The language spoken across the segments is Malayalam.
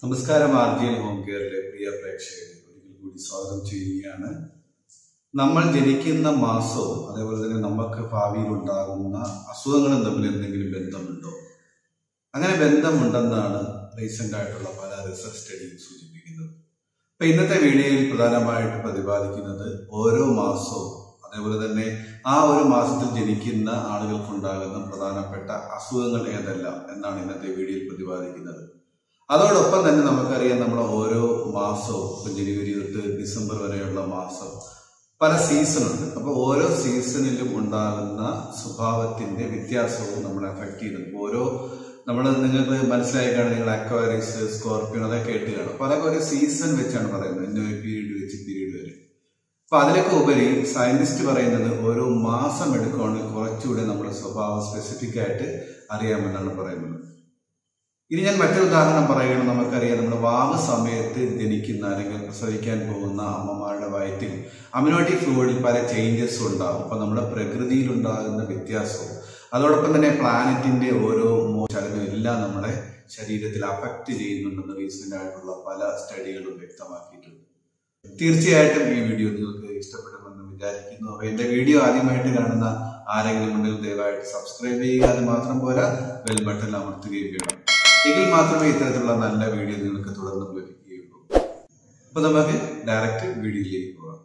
നമസ്കാരം. ആർജിയൻ ഹോം കെയറിലെ പ്രിയ പ്രേക്ഷകരെ ഒരിക്കൽ കൂടി സ്വാഗതം ചെയ്യുകയാണ്. നമ്മൾ ജനിക്കുന്ന മാസവും അതേപോലെ തന്നെ നമുക്ക് ഭാവിയിൽ ഉണ്ടാകുന്ന അസുഖങ്ങളും തമ്മിൽ എന്തെങ്കിലും ബന്ധമുണ്ടോ? അങ്ങനെ ബന്ധമുണ്ടെന്നാണ് റീസെന്റ് ആയിട്ടുള്ള പല റിസർച്ച് സ്റ്റഡിയും സൂചിപ്പിക്കുന്നത്. അപ്പൊ ഇന്നത്തെ വീഡിയോയിൽ പ്രധാനമായിട്ട് പ്രതിപാദിക്കുന്നത് ഓരോ മാസവും അതേപോലെ തന്നെ ആ ഒരു മാസത്തിൽ ജനിക്കുന്ന ആളുകൾക്കുണ്ടാകുന്ന പ്രധാനപ്പെട്ട അസുഖങ്ങൾ ഏതെല്ലാം എന്നാണ് ഇന്നത്തെ വീഡിയോയിൽ പ്രതിപാദിക്കുന്നത്. അതോടൊപ്പം തന്നെ നമുക്കറിയാം, നമ്മുടെ ഓരോ മാസവും ജനുവരി തൊട്ട് ഡിസംബർ വരെയുള്ള മാസം പല സീസണുണ്ട്. അപ്പൊ ഓരോ സീസണിലും ഉണ്ടാകുന്ന സ്വഭാവത്തിന്റെ വ്യത്യാസവും നമ്മളെ അഫക്ട് ചെയ്യുന്നുണ്ട്. നിങ്ങൾക്ക് മനസ്സിലായി കാണും, നിങ്ങൾ അക്വാരിസ്, സ്കോർപ്പിയോ അതൊക്കെ കേട്ട് കാണും. അപ്പൊ അതൊക്കെ ഒരു സീസൺ വെച്ചാണ് പറയുന്നത്, ഇന്ന ഒരു പീരീഡ് വെച്ച് പീരീഡ് വരെ. അപ്പൊ അതിലൊക്കെ ഉപരി സയന്റിസ്റ്റ് പറയുന്നത് ഓരോ മാസം എടുക്കുകയാണെങ്കിൽ കുറച്ചുകൂടെ നമ്മുടെ സ്വഭാവം സ്പെസിഫിക് ആയിട്ട് അറിയാമെന്നാണ് പറയുന്നത്. ഇനി ഞാൻ മറ്റൊരു ഉദാഹരണം പറയുകയാണ്. നമുക്കറിയാം, നമ്മുടെ വാവ് സമയത്ത് ജനിക്കുന്ന അല്ലെങ്കിൽ പ്രസവിക്കാൻ പോകുന്ന അമ്മമാരുടെ വയറ്റിൽ അമ്യൂണിറ്റി ഫ്ലൂയിഡിൽ പല ചേഞ്ചസും ഉണ്ടാകും. അപ്പൊ നമ്മുടെ പ്രകൃതിയിൽ ഉണ്ടാകുന്ന വ്യത്യാസവും അതോടൊപ്പം തന്നെ പ്ലാനറ്റിന്റെ ഓരോ ചലനവും എല്ലാം നമ്മുടെ ശരീരത്തിൽ അഫക്ട് ചെയ്യുന്നുണ്ടെന്ന് റീസെന്റ് ആയിട്ടുള്ള പല സ്റ്റഡികളും വ്യക്തമാക്കിയിട്ടുണ്ട്. തീർച്ചയായിട്ടും ഈ വീഡിയോ നിങ്ങൾക്ക് ഇഷ്ടപ്പെടുമെന്ന് വിചാരിക്കുന്നു. അപ്പൊ എന്റെ വീഡിയോ ആദ്യമായിട്ട് കാണുന്ന ആരെങ്കിലും ഉണ്ടെങ്കിൽ ദയവായിട്ട് സബ്സ്ക്രൈബ് ചെയ്യുക. അത് മാത്രം പോരാ, ബെൽ ബട്ടൺ അമർത്തുകയും വേണം. എങ്കിൽ മാത്രമേ ഇത്തരത്തിലുള്ള നല്ല വീഡിയോ നിങ്ങൾക്ക് തുടർന്ന് ലഭിക്കുകയുള്ളൂ. അപ്പൊ നമുക്ക് ഡയറക്റ്റ് വീഡിയോയിലേക്ക് പോകാം.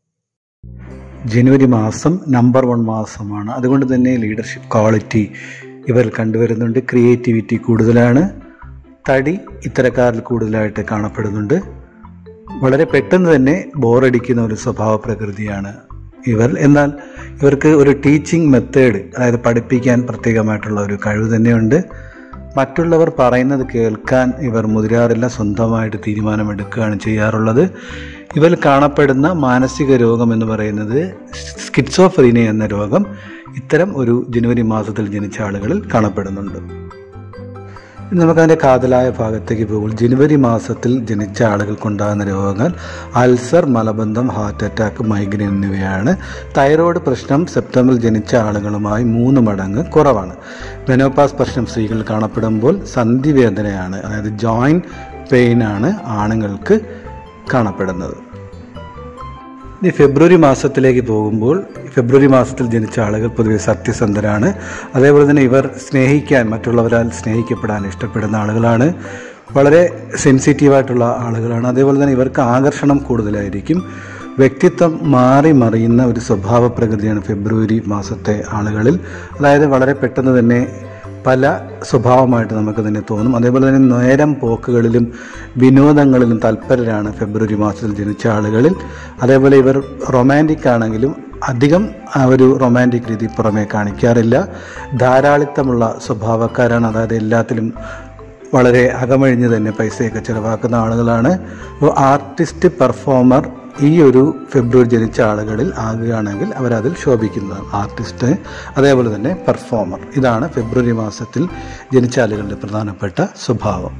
ജനുവരി മാസം നമ്പർ 1 മാസമാണ്. അതുകൊണ്ട് തന്നെ ലീഡർഷിപ്പ് ക്വാളിറ്റി ഇവർ കണ്ടുവരുന്നുണ്ട്. ക്രിയേറ്റിവിറ്റി കൂടുതലാണ്. തടി ഇത്തരക്കാരിൽ കൂടുതലായിട്ട് കാണപ്പെടുന്നുണ്ട്. വളരെ പെട്ടെന്ന് തന്നെ ബോറടിക്കുന്ന ഒരു സ്വഭാവ പ്രകൃതിയാണ് ഇവർ. എന്നാൽ ഇവർക്ക് ഒരു ടീച്ചിങ് മെത്തേഡ്, അതായത് പഠിപ്പിക്കാൻ പ്രത്യേകമായിട്ടുള്ള ഒരു കഴിവ് തന്നെയുണ്ട്. മറ്റുള്ളവർ പറയുന്നത് കേൾക്കാൻ ഇവർ മുതിരാറില്ല, സ്വന്തമായിട്ട് തീരുമാനമെടുക്കുകയാണ് ചെയ്യാറുള്ളത്. ഇവരിൽ കാണപ്പെടുന്ന മാനസിക രോഗം എന്ന് പറയുന്നത് സ്കിറ്റ്സോഫ്രീനിയ എന്ന രോഗം ഇത്തരം ഒരു ജനുവരി മാസത്തിൽ ജനിച്ച ആളുകളിൽ കാണപ്പെടുന്നുണ്ട്. നമുക്കതിൻ്റെ കാതലായ ഭാഗത്തേക്ക് പോകുമ്പോൾ ജനുവരി മാസത്തിൽ ജനിച്ച ആളുകൾക്കുണ്ടാകുന്ന രോഗങ്ങൾ അൾസർ, മലബന്ധം, ഹാർട്ട് അറ്റാക്ക്, മൈഗ്രെയിൻ എന്നിവയാണ്. തൈറോയ്ഡ് പ്രശ്നം സെപ്റ്റംബറിൽ ജനിച്ച ആളുകളുമായി 3 മടങ്ങ് കുറവാണ്. മെനോപാസ് പ്രശ്നം സ്ത്രീകൾ കാണപ്പെടുമ്പോൾ സന്ധിവേദനയാണ്, അതായത് ജോയിന്റ് പെയിൻ ആണ് ആണുങ്ങൾക്ക് കാണപ്പെടുന്നത്. ഇനി ഫെബ്രുവരി മാസത്തിലേക്ക് പോകുമ്പോൾ ഫെബ്രുവരി മാസത്തിൽ ജനിച്ച ആളുകൾ പൊതുവെ സത്യസന്ധരാണ്. അതേപോലെ തന്നെ ഇവർ മറ്റുള്ളവരാൽ സ്നേഹിക്കപ്പെടാൻ ഇഷ്ടപ്പെടുന്ന ആളുകളാണ്. വളരെ സെൻസിറ്റീവായിട്ടുള്ള ആളുകളാണ്. അതേപോലെ തന്നെ ഇവർക്ക് ആകർഷണം കൂടുതലായിരിക്കും. വ്യക്തിത്വം മാറി മറിയുന്ന ഒരു സ്വഭാവ പ്രകൃതിയാണ് ഫെബ്രുവരി മാസത്തെ ആളുകളിൽ. അതായത് വളരെ പെട്ടെന്ന് തന്നെ പല സ്വഭാവമായിട്ട് നമുക്ക് തന്നെ തോന്നും. അതേപോലെ തന്നെ നേരം പോക്കുകളിലും വിനോദങ്ങളിലും തൽപരരാണ് ഫെബ്രുവരി മാസത്തിൽ ജനിച്ച ആളുകളിൽ. അതേപോലെ ഇവർ റൊമാൻറ്റിക് ആണെങ്കിലും അധികം ഒരു റൊമാൻറ്റിക് രീതി പുറമേ കാണിക്കാറില്ല. ധാരാളിത്തമുള്ള സ്വഭാവക്കാരാണ്. അതായത് എല്ലാത്തിലും വളരെ അകമഴിഞ്ഞ് തന്നെ പൈസയൊക്കെ ചിലവാക്കുന്ന ആളുകളാണ്. ആർട്ടിസ്റ്റ്, പെർഫോമർ ഈ ഒരു ഫെബ്രുവരി ജനിച്ച ആളുകളിൽ ആകുകയാണെങ്കിൽ അവരതിൽ ശോഭിക്കുന്നതാണ്. ആർട്ടിസ്റ്റ്, അതേപോലെ തന്നെ പെർഫോമർ. ഇതാണ് ഫെബ്രുവരി മാസത്തിൽ ജനിച്ച ആളുകളുടെ പ്രധാനപ്പെട്ട സ്വഭാവം.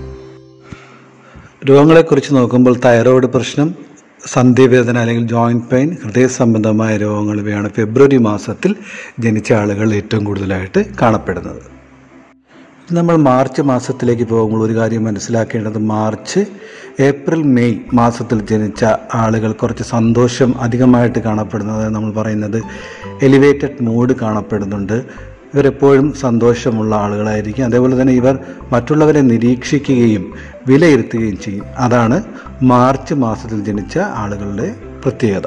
രോഗങ്ങളെക്കുറിച്ച് നോക്കുമ്പോൾ തൈറോയ്ഡ് പ്രശ്നം, സന്ധിവേദന അല്ലെങ്കിൽ ജോയിന്റ് പെയിൻ, ഹൃദയ സംബന്ധമായ രോഗങ്ങൾ ഇവയാണ് ഫെബ്രുവരി മാസത്തിൽ ജനിച്ച ആളുകൾ ഏറ്റവും കൂടുതലായിട്ട് കാണപ്പെടുന്നത്. നമ്മൾ മാർച്ച് മാസത്തിലേക്ക് പോകുമ്പോൾ ഒരു കാര്യം മനസ്സിലാക്കേണ്ടത്, മാർച്ച്, ഏപ്രിൽ, മെയ് മാസത്തിൽ ജനിച്ച ആളുകൾ കുറച്ച് സന്തോഷം അധികമായിട്ട് കാണപ്പെടുന്നത്. നമ്മൾ പറയുന്നത് എലിവേറ്റഡ് മൂഡ് കാണപ്പെടുന്നുണ്ട്. ഇവരെപ്പോഴും സന്തോഷമുള്ള ആളുകളായിരിക്കും. അതേപോലെ തന്നെ ഇവർ മറ്റുള്ളവരെ നിരീക്ഷിക്കുകയും വിലയിരുത്തുകയും ചെയ്യും. അതാണ് മാർച്ച് മാസത്തിൽ ജനിച്ച ആളുകളുടെ പ്രത്യേകത.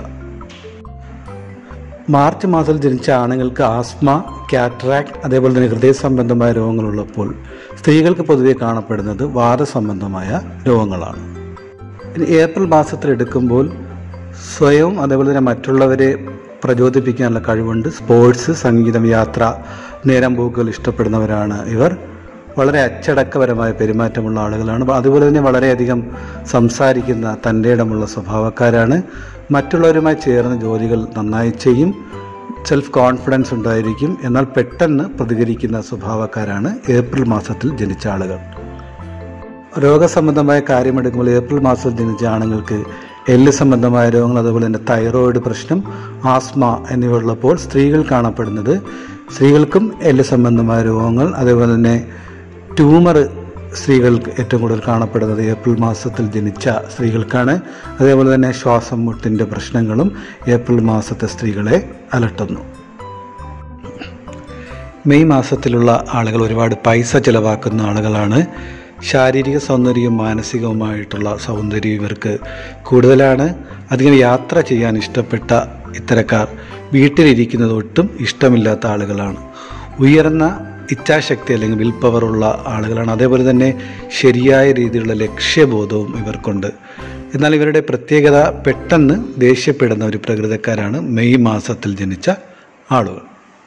മാർച്ച് മാസത്തിൽ ജനിച്ച ആണുങ്ങൾക്ക് ആസ്മ, കാറ്ററാക്ട്, അതേപോലെ തന്നെ ഹൃദയ സംബന്ധമായ രോഗങ്ങളുള്ളപ്പോൾ സ്ത്രീകൾക്ക് പൊതുവെ കാണപ്പെടുന്നത് വാതസംബന്ധമായ രോഗങ്ങളാണ്. ഇനി ഏപ്രിൽ മാസത്തിൽ എടുക്കുമ്പോൾ സ്വയവും അതേപോലെ തന്നെ മറ്റുള്ളവരെ പ്രചോദിപ്പിക്കാനുള്ള കഴിവുണ്ട്. സ്പോർട്സ്, സംഗീതം, യാത്ര, നേരം പോക്കുകൾ ഇഷ്ടപ്പെടുന്നവരാണ് ഇവർ. വളരെ അച്ചടക്കപരമായ പെരുമാറ്റമുള്ള ആളുകളാണ്. അതുപോലെ തന്നെ വളരെയധികം സംസാരിക്കുന്ന തൻ്റെ ഇടമുള്ള സ്വഭാവക്കാരാണ്. മറ്റുള്ളവരുമായി ചേർന്ന് ജോലികൾ നന്നായി ചെയ്യും. സെൽഫ് കോൺഫിഡൻസ് ഉണ്ടായിരിക്കും. എന്നാൽ പെട്ടെന്ന് പ്രതികരിക്കുന്ന സ്വഭാവക്കാരാണ് ഏപ്രിൽ മാസത്തിൽ ജനിച്ച ആളുകൾ. രോഗസംബന്ധമായ കാര്യമെടുക്കുമ്പോൾ ഏപ്രിൽ മാസത്തിൽ ജനിച്ച ആണുങ്ങൾക്ക് എല്ല് സംബന്ധമായ രോഗങ്ങൾ, അതുപോലെ തന്നെ തൈറോയ്ഡ് പ്രശ്നം, ആസ്മ എന്നിവ ഉള്ളപ്പോൾ സ്ത്രീകൾ കാണപ്പെടുന്നത് സ്ത്രീകൾക്കും എല്ല് സംബന്ധമായ രോഗങ്ങൾ, അതേപോലെ തന്നെ ട്യൂമർ സ്ത്രീകൾക്ക് ഏറ്റവും കൂടുതൽ കാണപ്പെടുന്നത് ഏപ്രിൽ മാസത്തിൽ ജനിച്ച സ്ത്രീകൾക്കാണ്. അതേപോലെ തന്നെ ശ്വാസം മുട്ടിൻ്റെ പ്രശ്നങ്ങളും ഏപ്രിൽ മാസത്തെ സ്ത്രീകളെ അലട്ടുന്നു. മെയ് മാസത്തിലുള്ള ആളുകൾ ഒരുപാട് പൈസ ചിലവാക്കുന്ന ആളുകളാണ്. ശാരീരിക സൗന്ദര്യവും മാനസികവുമായിട്ടുള്ള സൗന്ദര്യം ഇവർക്ക് കൂടുതലാണ്. അധികം യാത്ര ചെയ്യാൻ ഇഷ്ടപ്പെട്ട ഇത്തരക്കാർ വീട്ടിലിരിക്കുന്നത് ഒട്ടും ഇഷ്ടമില്ലാത്ത ആളുകളാണ്. ഉയർന്ന ഇച്ഛാശക്തി അല്ലെങ്കിൽ വിൽ പവറുള്ള ആളുകളാണ്. അതേപോലെ തന്നെ ശരിയായ രീതിയിലുള്ള ലക്ഷ്യബോധവും ഇവർക്കുണ്ട്. എന്നാൽ ഇവരുടെ പ്രത്യേകത പെട്ടെന്ന് ദേഷ്യപ്പെടുന്ന ഒരു പ്രകൃതക്കാരാണ് മെയ് മാസത്തിൽ ജനിച്ച ആളുകൾ.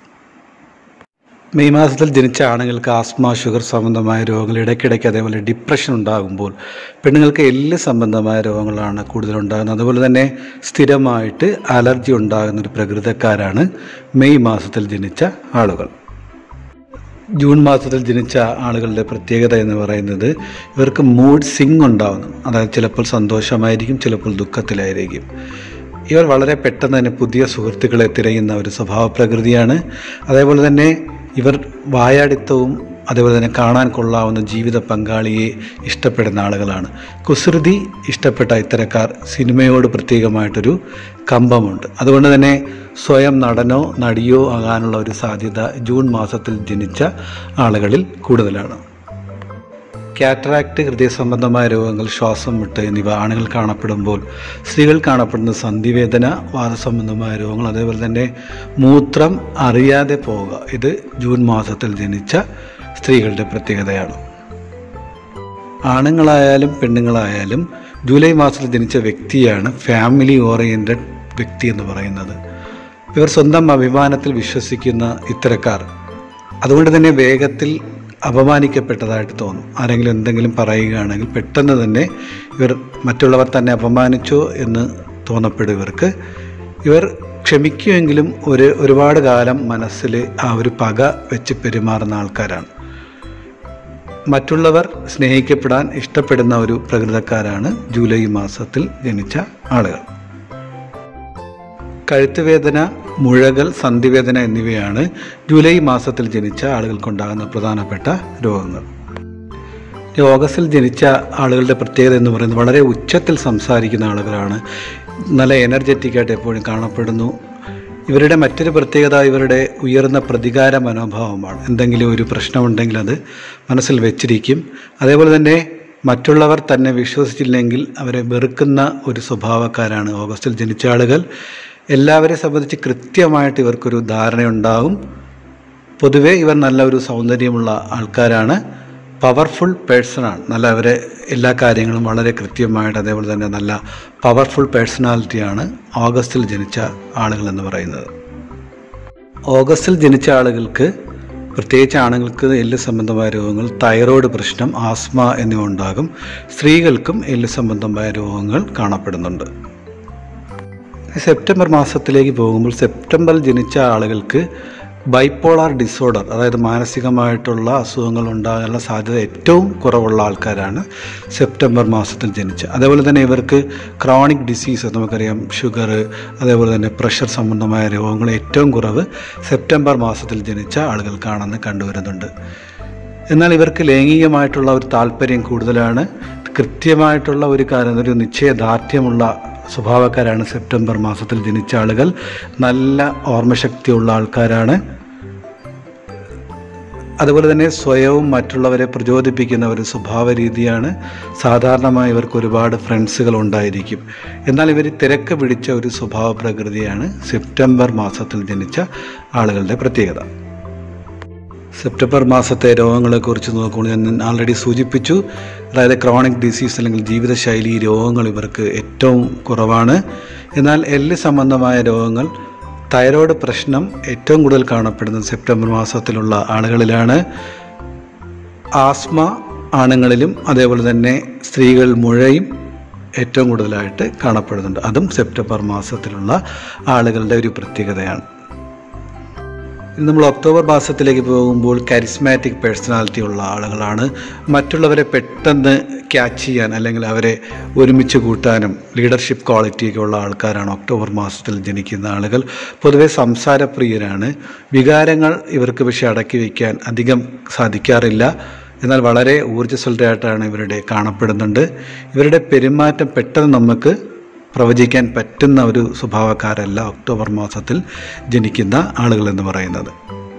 മെയ് മാസത്തിൽ ജനിച്ച ആണുങ്ങൾക്ക് ആസ്മ, ഷുഗർ സംബന്ധമായ രോഗങ്ങൾ, ഇടയ്ക്കിടയ്ക്ക് അതേപോലെ ഡിപ്രഷൻ ഉണ്ടാകുമ്പോൾ പെണ്ണുങ്ങൾക്ക് എല്ല് സംബന്ധമായ രോഗങ്ങളാണ് കൂടുതലുണ്ടാകുന്നത്. അതുപോലെ തന്നെ സ്ഥിരമായിട്ട് അലർജി ഉണ്ടാകുന്ന ഒരു പ്രകൃതക്കാരാണ് മെയ് മാസത്തിൽ ജനിച്ച ആളുകൾ. ജൂൺ മാസത്തിൽ ജനിച്ച ആളുകളുടെ പ്രത്യേകത എന്ന് പറയുന്നത് ഇവർക്ക് മൂഡ് സ്വിംഗ് ഉണ്ടാകുന്നു. അതായത് ചിലപ്പോൾ സന്തോഷമായിരിക്കും, ചിലപ്പോൾ ദുഃഖത്തിലായിരിക്കും. ഇവർ വളരെ പെട്ടെന്ന് തന്നെ പുതിയ സുഹൃത്തുക്കളെ തിരയുന്ന ഒരു സ്വഭാവ പ്രകൃതിയാണ്. അതേപോലെ തന്നെ ഇവർ വായാടിത്തവും അതേപോലെ തന്നെ കാണാൻ കൊള്ളാവുന്ന ജീവിത പങ്കാളിയെ ഇഷ്ടപ്പെടുന്ന ആളുകളാണ്. കുസൃതി ഇഷ്ടപ്പെട്ട ഇത്തരക്കാർ സിനിമയോട് പ്രത്യേകമായിട്ടൊരു കമ്പമുണ്ട്. അതുകൊണ്ട് തന്നെ സ്വയം നടനോ നടിയോ ആകാനുള്ള ഒരു സാധ്യത ജൂൺ മാസത്തിൽ ജനിച്ച ആളുകളിൽ കൂടുതലാണ്. കാറ്ററാക്ട്, ഹൃദയ സംബന്ധമായ രോഗങ്ങൾ, ശ്വാസം മുട്ട് എന്നിവ ആണുങ്ങൾ കാണപ്പെടുമ്പോൾ സ്ത്രീകൾ കാണപ്പെടുന്ന സന്ധിവേദന, വാദസംബന്ധമായ രോഗങ്ങൾ, അതേപോലെ തന്നെ മൂത്രം അറിയാതെ പോവുക, ഇത് ജൂൺ മാസത്തിൽ ജനിച്ച സ്ത്രീകളുടെ പ്രത്യേകതയാണ്. ആണുങ്ങളായാലും പെണ്ണുങ്ങളായാലും ജൂലൈ മാസത്തിൽ ജനിച്ച വ്യക്തിയാണ് ഫാമിലി ഓറിയൻറ്റഡ് വ്യക്തി എന്ന് പറയുന്നത്. ഇവർ സ്വന്തം അഭിമാനത്തിൽ വിശ്വസിക്കുന്ന ഇത്തരക്കാർ അതുകൊണ്ട് തന്നെ വേഗത്തിൽ അപമാനിക്കപ്പെട്ടതായിട്ട് തോന്നും. ആരെങ്കിലും എന്തെങ്കിലും പറയുകയാണെങ്കിൽ പെട്ടെന്ന് തന്നെ ഇവർ മറ്റുള്ളവർ തന്നെ അപമാനിച്ചോ എന്ന് തോന്നപ്പെടും ഇവർക്ക്. ഇവർ ക്ഷമിക്കുമെങ്കിലും ഒരുപാട് കാലം മനസ്സിൽ ആ ഒരു പക വെച്ച് പെരുമാറുന്ന ആൾക്കാരാണ്. മറ്റുള്ളവർ സ്നേഹിക്കപ്പെടാൻ ഇഷ്ടപ്പെടുന്ന ഒരു പ്രകൃതക്കാരാണ് ജൂലൈ മാസത്തിൽ ജനിച്ച ആളുകൾ. കഴുത്തുവേദന, മുഴകൾ, സന്ധിവേദന എന്നിവയാണ് ജൂലൈ മാസത്തിൽ ജനിച്ച ആളുകൾക്കുണ്ടാകുന്ന പ്രധാനപ്പെട്ട രോഗങ്ങൾ. ഓഗസ്റ്റിൽ ജനിച്ച ആളുകളുടെ പ്രത്യേകത എന്ന് പറയുന്നത് വളരെ ഉച്ചത്തിൽ സംസാരിക്കുന്ന ആളുകളാണ്. നല്ല എനർജറ്റിക്കായിട്ട് എപ്പോഴും കാണപ്പെടുന്നു. ഇവരുടെ മറ്റൊരു പ്രത്യേകത ഇവരുടെ ഉയർന്ന പ്രതികാര മനോഭാവമാണ്. എന്തെങ്കിലും ഒരു പ്രശ്നമുണ്ടെങ്കിൽ അത് മനസ്സിൽ വെച്ചിരിക്കും. അതേപോലെ തന്നെ മറ്റുള്ളവർ തന്നെ വിശ്വസിച്ചില്ലെങ്കിൽ അവരെ വെറുക്കുന്ന ഒരു സ്വഭാവക്കാരാണ് ഓഗസ്റ്റിൽ ജനിച്ച ആളുകൾ. എല്ലാവരെ സംബന്ധിച്ച് കൃത്യമായിട്ട് ഇവർക്കൊരു ധാരണയുണ്ടാകും. പൊതുവേ ഇവർ നല്ല ഒരു സൗന്ദര്യമുള്ള ആൾക്കാരാണ്. പവർഫുൾ പേഴ്സണാണ്. നല്ല അവരെ എല്ലാ കാര്യങ്ങളും വളരെ കൃത്യമായിട്ട്, അതേപോലെ തന്നെ നല്ല പവർഫുൾ പേഴ്സണാലിറ്റിയാണ് ഓഗസ്റ്റിൽ ജനിച്ച ആളുകൾ എന്ന് പറയുന്നത്. ഓഗസ്റ്റിൽ ജനിച്ച ആളുകൾക്ക്, പ്രത്യേകിച്ച് ആണുങ്ങൾക്ക് എല്ല് സംബന്ധമായ രോഗങ്ങൾ, തൈറോയ്ഡ് പ്രശ്നം, ആസ്മ എന്നിവ ഉണ്ടാകും. സ്ത്രീകൾക്കും എല്ല് സംബന്ധമായ രോഗങ്ങൾ കാണപ്പെടുന്നുണ്ട്. സെപ്റ്റംബർ മാസത്തിലേക്ക് പോകുമ്പോൾ സെപ്റ്റംബറിൽ ജനിച്ച ആളുകൾക്ക് ബൈപ്പോളാർ ഡിസോർഡർ, അതായത് മാനസികമായിട്ടുള്ള അസുഖങ്ങൾ ഉണ്ടാകാനുള്ള സാധ്യത ഏറ്റവും കുറവുള്ള ആൾക്കാരാണ് സെപ്റ്റംബർ മാസത്തിൽ ജനിച്ച. അതേപോലെ തന്നെ ഇവർക്ക് ക്രോണിക് ഡിസീസ്, നമുക്കറിയാം ഷുഗർ, അതേപോലെ തന്നെ പ്രഷർ സംബന്ധമായ രോഗങ്ങൾ ഏറ്റവും കുറവ് സെപ്റ്റംബർ മാസത്തിൽ ജനിച്ച ആളുകൾക്കാണെന്ന് കണ്ടുവരുന്നുണ്ട്. എന്നാൽ ഇവർക്ക് ലൈംഗികമായിട്ടുള്ള ഒരു താല്പര്യം കൂടുതലാണ്. കൃത്യമായിട്ടുള്ള ഒരു കാര്യം, ഒരു നിശ്ചയദാർഢ്യമുള്ള സ്വഭാവക്കാരാണ് സെപ്റ്റംബർ മാസത്തിൽ ജനിച്ച ആളുകൾ. നല്ല ഓർമ്മശക്തിയുള്ള ആൾക്കാരാണ്. അതുപോലെ തന്നെ സ്വയവും മറ്റുള്ളവരെ പ്രചോദിപ്പിക്കുന്ന ഒരു സ്വഭാവ രീതിയാണ്. സാധാരണമായി ഇവർക്ക് ഒരുപാട് ഫ്രണ്ട്സുകൾ ഉണ്ടായിരിക്കും. എന്നാൽ ഇവർ തിരക്ക് പിടിച്ച ഒരു സ്വഭാവ പ്രകൃതിയാണ് സെപ്റ്റംബർ മാസത്തിൽ ജനിച്ച ആളുകളുടെ പ്രത്യേകത. സെപ്റ്റംബർ മാസത്തെ രോഗങ്ങളെക്കുറിച്ച് നോക്കുമ്പോൾ ഞാൻ ആൾറെഡി സൂചിപ്പിച്ചു. അതായത് ക്രോണിക് ഡിസീസ് അല്ലെങ്കിൽ ജീവിതശൈലി രോഗങ്ങൾ ഇവർക്ക് ഏറ്റവും കുറവാണ്. എന്നാൽ എല്ല് സംബന്ധമായ രോഗങ്ങൾ, തൈറോയ്ഡ് പ്രശ്നം ഏറ്റവും കൂടുതൽ കാണപ്പെടുന്നത് സെപ്റ്റംബർ മാസത്തിലുള്ള ആളുകളിലാണ്. ആസ്മ ആണുങ്ങളിലും അതേപോലെ തന്നെ സ്ത്രീകൾ മുഴയും ഏറ്റവും കൂടുതലായിട്ട് കാണപ്പെടുന്നുണ്ട്. അതും സെപ്റ്റംബർ മാസത്തിലുള്ള ആളുകളുടെ ഒരു പ്രത്യേകതയാണ്. നമ്മൾ ഒക്ടോബർ മാസത്തിലേക്ക് പോകുമ്പോൾ കരിസ്മാറ്റിക് പേഴ്സണാലിറ്റി ഉള്ള ആളുകളാണ്. മറ്റുള്ളവരെ പെട്ടെന്ന് ക്യാച്ച് ചെയ്യാൻ അല്ലെങ്കിൽ അവരെ ഒരുമിച്ച് കൂട്ടാനും ലീഡർഷിപ്പ് ക്വാളിറ്റിയൊക്കെ ഉള്ള ആൾക്കാരാണ് ഒക്ടോബർ മാസത്തിൽ ജനിക്കുന്ന ആളുകൾ. പൊതുവെ സംസാരപ്രിയരാണ്. വികാരങ്ങൾ ഇവർക്ക് പക്ഷേ അടക്കി വയ്ക്കാൻ അധികം സാധിക്കാറില്ല. എന്നാൽ വളരെ ഊർജ്ജസ്വലരായിട്ടാണ് ഇവരുടെ കാണപ്പെടുന്നുണ്ട്. ഇവരുടെ പെരുമാറ്റം പെട്ടെന്ന് നമുക്ക് പ്രവചിക്കാൻ പറ്റുന്ന ഒരു സ്വഭാവക്കാരല്ല ഒക്ടോബർ മാസത്തിൽ ജനിക്കുന്ന ആളുകൾ എന്ന് പറയുന്നത്.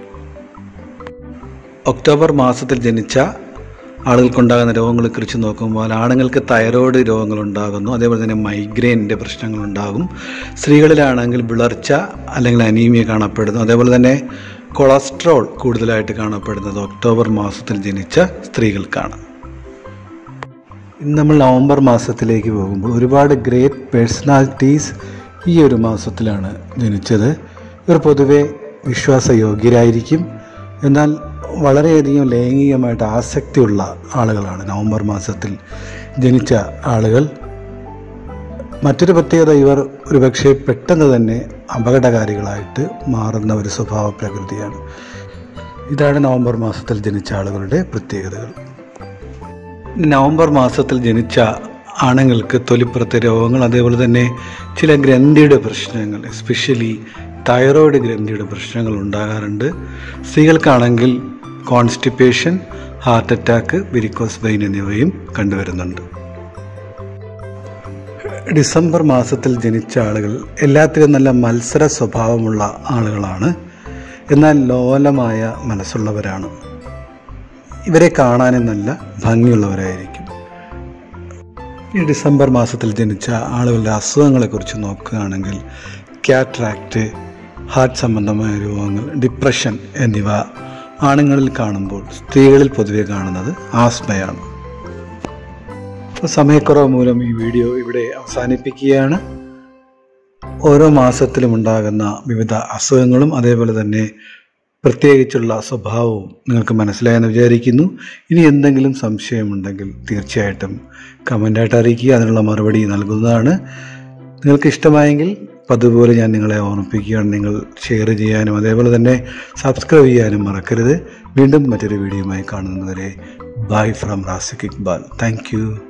ഒക്ടോബർ മാസത്തിൽ ജനിച്ച ആളുകൾക്കുണ്ടാകുന്ന രോഗങ്ങളെക്കുറിച്ച് നോക്കുമ്പോൾ ആണുങ്ങൾക്ക് തൈറോയ്ഡ് രോഗങ്ങളുണ്ടാകുന്നു, അതേപോലെ തന്നെ മൈഗ്രെയിനിൻ്റെ പ്രശ്നങ്ങളുണ്ടാകും. സ്ത്രീകളിലാണെങ്കിൽ വിളർച്ച അല്ലെങ്കിൽ അനീമിയ കാണപ്പെടുന്നു. അതേപോലെ തന്നെ കൊളസ്ട്രോൾ കൂടുതലായിട്ട് കാണപ്പെടുന്നത് ഒക്ടോബർ മാസത്തിൽ ജനിച്ച സ്ത്രീകൾക്കാണ്. ഇന്ന് നമ്മൾ നവംബർ മാസത്തിലേക്ക് പോകുമ്പോൾ ഒരുപാട് ഗ്രേറ്റ് പേഴ്സണാലിറ്റീസ് ഈ ഒരു മാസത്തിലാണ് ജനിച്ചത്. ഇവർ പൊതുവെ വിശ്വാസയോഗ്യരായിരിക്കും, എന്നാൽ വളരെയധികം ലൈംഗികമായിട്ട് ആസക്തിയുള്ള ആളുകളാണ് നവംബർ മാസത്തിൽ ജനിച്ച ആളുകൾ. മറ്റൊരു പ്രത്യേകത, ഇവർ ഒരുപക്ഷെ പെട്ടെന്ന് തന്നെ അപകടകാരികളായിട്ട് മാറുന്ന ഒരു സ്വഭാവ പ്രകൃതിയാണ്. ഇതാണ് നവംബർ മാസത്തിൽ ജനിച്ച ആളുകളുടെ പ്രത്യേകതകൾ. നവംബർ മാസത്തിൽ ജനിച്ച ആണുങ്ങൾക്ക് തൊലിപ്പുറത്തെ രോഗങ്ങൾ, അതേപോലെ തന്നെ ചില ഗ്രന്ഥിയുടെ പ്രശ്നങ്ങൾ, എസ്പെഷ്യലി തൈറോയ്ഡ് ഗ്രന്ഥിയുടെ പ്രശ്നങ്ങൾ ഉണ്ടാകാറുണ്ട്. സ്ത്രീകൾക്കാണെങ്കിൽ constipation, heart attack, varicose vein എന്നിവയും കണ്ടുവരുന്നുണ്ട്. ഡിസംബർ മാസത്തിൽ ജനിച്ച ആളുകൾ എല്ലാത്തിലും നല്ല മത്സര സ്വഭാവമുള്ള ആളുകളാണ്, എന്നാൽ ലോലമായ മനസ്സുള്ളവരാണ്. ഇവരെ കാണാനും നല്ല ഭംഗിയുള്ളവരായിരിക്കും. ഈ ഡിസംബർ മാസത്തിൽ ജനിച്ച ആളുകളുടെ അസുഖങ്ങളെക്കുറിച്ച് നോക്കുകയാണെങ്കിൽ കാറ്ററാക്റ്റ്, ഹാർട്ട് സംബന്ധമായ രോഗങ്ങൾ, ഡിപ്രഷൻ എന്നിവ ആണുങ്ങളിൽ കാണുമ്പോൾ സ്ത്രീകളിൽ പൊതുവെ കാണുന്നത് ആസ്മയാണ്. സമയക്കുറവ് മൂലം ഈ വീഡിയോ ഇവിടെ അവസാനിപ്പിക്കുകയാണ്. ഓരോ മാസത്തിലും ഉണ്ടാകുന്ന വിവിധ അസുഖങ്ങളും അതേപോലെ തന്നെ പ്രത്യേകിച്ചുള്ള സ്വഭാവവും നിങ്ങൾക്ക് മനസ്സിലായെന്ന് വിചാരിക്കുന്നു. ഇനി എന്തെങ്കിലും സംശയമുണ്ടെങ്കിൽ തീർച്ചയായിട്ടും കമൻ്റായിട്ട് അറിയിക്കുക, അതിനുള്ള മറുപടി നൽകുന്നതാണ്. നിങ്ങൾക്ക് ഇഷ്ടമായെങ്കിൽ അതുപോലെ ഞാൻ നിങ്ങളെ ഓർമ്മിപ്പിക്കുകയാണ്, നിങ്ങൾ ഷെയർ ചെയ്യാനും അതേപോലെ തന്നെ സബ്സ്ക്രൈബ് ചെയ്യാനും മറക്കരുത്. വീണ്ടും മറ്റൊരു വീഡിയോയുമായി കാണുന്നതുവരെ bye from Rasikh Iqbal. Thank U.